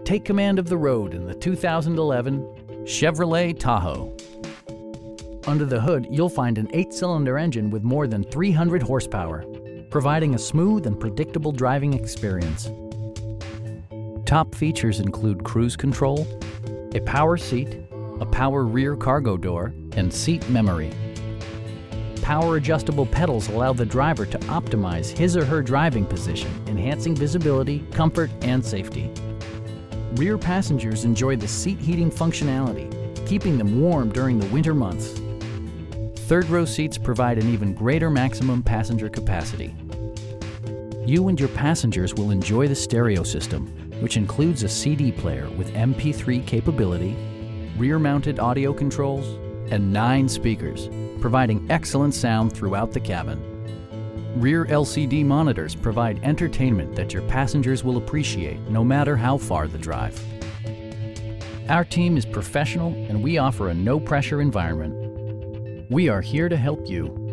Take command of the road in the 2011 Chevrolet Tahoe. Under the hood, you'll find an 8-cylinder engine with more than 300 horsepower, providing a smooth and predictable driving experience. Top features include cruise control, a power seat, a power rear cargo door, and seat memory. Power adjustable pedals allow the driver to optimize his or her driving position, enhancing visibility, comfort, and safety. Rear passengers enjoy the seat heating functionality, keeping them warm during the winter months. Third-row seats provide an even greater maximum passenger capacity. You and your passengers will enjoy the stereo system, which includes a CD player with MP3 capability, rear-mounted audio controls, and 9 speakers, providing excellent sound throughout the cabin. Rear LCD monitors provide entertainment that your passengers will appreciate no matter how far the drive. Our team is professional and we offer a no-pressure environment. We are here to help you.